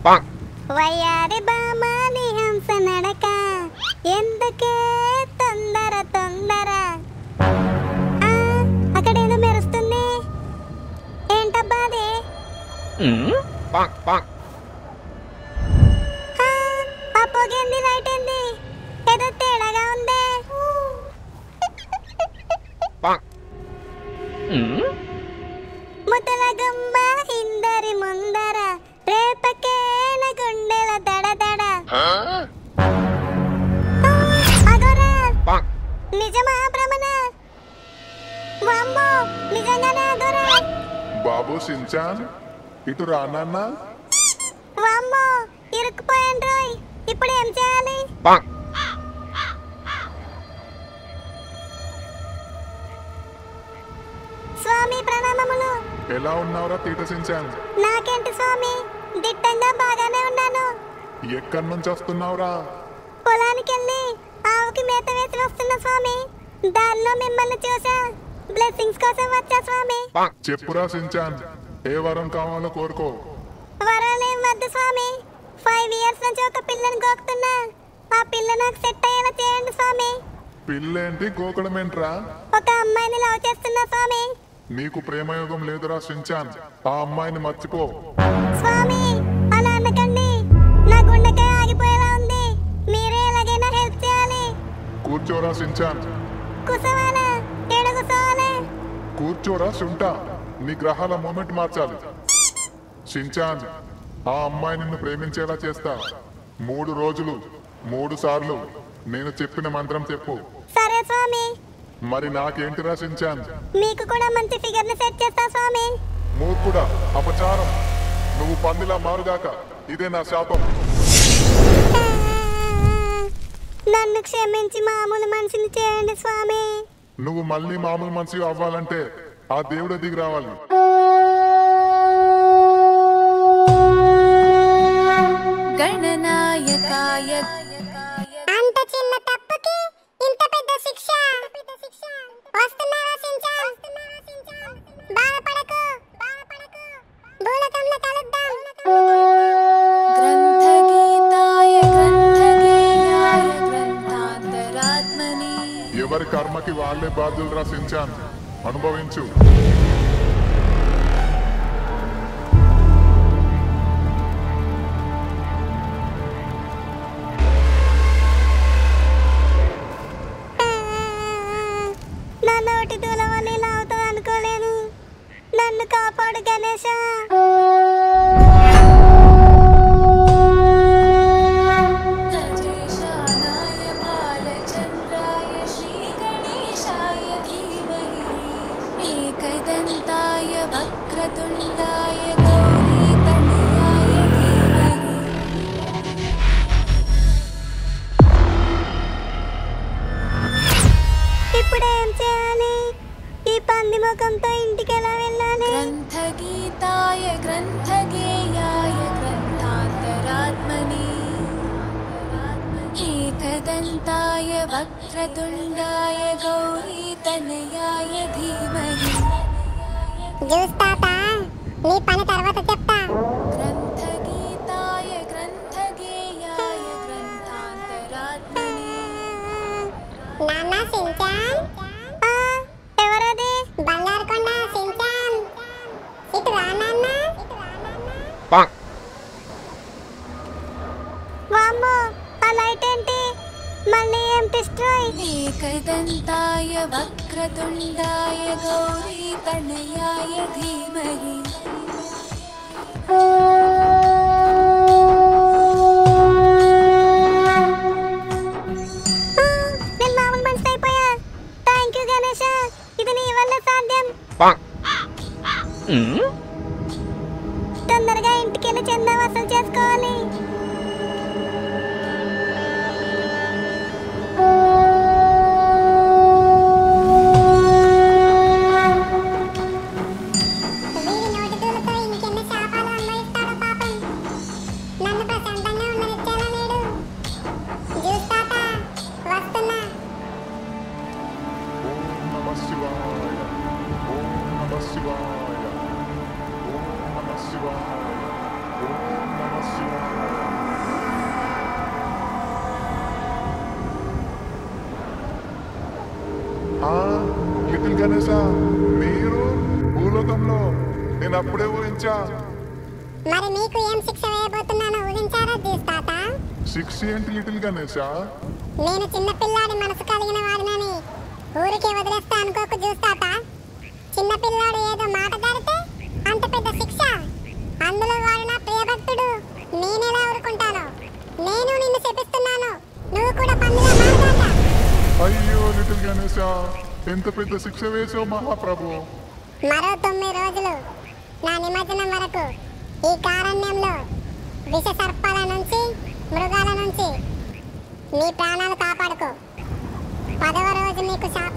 వయ్యారి బామాని హంస నడక ఎందుకే తొందర తొందర. అక్కడేదో మెరుస్తుంది ఏంటబ్బా అది? ఆ పొగేంది లైట్ ఏంది ఏదో తేడాగా ఉంది. ముద్దల గుమ్మ ఇందరి ముందర రేపకేన గుండెల దడ దడ. అగోరా నిజమా భ్రమణ? వామ్మో నిజంగానే అగోరా. బాబు షిన్చాన్ ఇటు రానన్న. వామ్మో ఇరుక్కుపోయాను రోయ్, ఇప్పుడు ఏం చేయాలి? స్వామి ప్రణామములు. ఎలా ఉన్నావురా తీట షిన్చాన్? నాకేంటి స్వామి, దిట్టంగా బాగానే ఉన్నాను. ఎక్కడి నుంచి వస్తున్నావురా? పొలానికి వెళ్ళి ఆవుకి మేత వేసి వస్తున్నా స్వామి. దానిలో మిమ్మల్ని చూసా, బ్లెస్సింగ్స్ కోసం వచ్చా స్వామి. చెప్పురా షిన్చాన్, ఏ వరం కావాలో కోరుకో. వరాలేం వద్దు స్వామి, 5 years నుంచి ఒక పిల్లని గోకుతున్నా. ఆ పిల్ల నాకు సెట్ అయ్యేలా చేయండి స్వామి. పిల్లేంటి గోకుడమేంట్రా? ఒక అమ్మాయిని లవ్ చేస్తున్నా స్వామి. నీకు ప్రేమయోగం లేదురా షిన్చాన్, ఆ అమ్మాయిని మర్చిపో. స్వామి అలా అనకండి, నా గుండెకాయ ఆగిపోయేలా ఉంది. మీరే ఎలాగైనా హెల్ప్ చేయాలి. కూర్చోరా షిన్చాన్. కుసవాలా ఏడ కుసవాలే? కూర్చోరా శుంఠ, నీ గ్రహాల మూమెంట్ మార్చాలి. షిన్చాన్, ఆ అమ్మాయి నిన్ను ప్రేమించేలా చేస్తా. 3 రోజులు 3 సార్లు నేను చెప్పిన మంత్రం చెప్పు. సరే స్వామి. మరి నాకేంటిరా షిన్చాన్? మీకు కూడా మంచి ఫిగర్ ని సెట్ చేస్తా స్వామి. మూర్ఖుడా, అపచారం, నువ్వు పందిలా మారుగాక, ఇదే నా శాపం. నన్ను క్షమించి మామూలు మనిషిని చేయండి స్వామి. నువ్వు మళ్ళీ మామూలు మనిషి అవ్వాలంటే ఆ దేవుడు దిగి రావాలి. గణనాయకాయ. అంత చిన్న తప్పుకి ఇంత పెద్ద శిక్ష. వస్తున్నావా షిన్చాన్? బాధపడకు, భూలోకంలో కలుద్దాం. గ్రంథగీతాయ గ్రంథగేయాయ గ్రంథాంతరాత్మని. ఎవరి కర్మకి వాళ్ళే బాధ్యులరా షిన్చాన్, అనుభవించు. నా నోటి దూలవని ఇలా అవుతుంది అనుకోలేను. నన్ను కాపాడు గణేశ. ఏకదంతాయ వక్రతుండాయ గౌరీతనయాయ ధీమహి. ఇప్పుడు ఏం చేయాలి? ఈ పంది ముఖంతో ఇంటికి ఎలా వెళ్ళాలి? గ్రంథగీతాయ గ్రంథగేయాయ గ్రంథాంతరాత్మని. ఏకదంతాయ వక్రతుండాయ గౌరీతనయాయ ధీమహి. చూస్తాతా, నీ పని తర్వాత చెప్తా. గ్రంథగీతాయ గ్రంథగేయాయ గ్రంథాంతరాత్మని. నాన్న షిన్చాన్. ఎవరది? బంగారుకొండ షిన్చాన్. ఇటు రా నాన్న. వామ్మో ఆ లైట్ ఏంటి? మళ్ళీ ఏం డిస్ట్రాయ్? ఏకదంతాయ వక్రతుండాయ గౌరీతనయాయ ధీమహి. నేను మామూలు మనిషి అయిపోయా. థ్యాంక్ యూ గణేశ, ఇది నీ వల్ల సాధ్యం. తొందరగా ఇంటికి వెళ్ళి చందా వసూలు చేసుకోవాలి. శివాయ. ఓం నమః శివాయ. ఓం నమః శివాయ. నేను అప్పుడే ఊహించా. మరి మీకు ఏం శిక్ష వేయబోతున్నానో ఊహించారా జ్యూస్ తాత? శిక్ష ఏంటి లిటిల్ గణేష? నేను చిన్నపిల్లాడి మనసు కలిగిన వాడినని ఊరికే వదిలేస్తా అనుకోకు జ్యూస్ తాత. చిన్నపిల్లాడు ఏదో మాట దారితే అంత పెద్ద శిక్ష. అందులో వాడు నా ప్రియభక్తుడు. నేనెలా ఊరుకుంటాను? నేను నిన్ను శపిస్తున్నాను, నువ్వు కూడా పందిలా మారదాట. అయ్యో లిటిల్ గణేష, ఎంత పెద్ద శిక్ష వేసావు మహాప్రభు. మరో 9 రోజులు నా నిమజ్జనం వరకు ఈ కారణ్యంలో విష సర్పాల నుంచి, మృగాల నుంచి నీ ప్రాణాలు కాపాడుకో. 10వ రోజు నీకు శాపం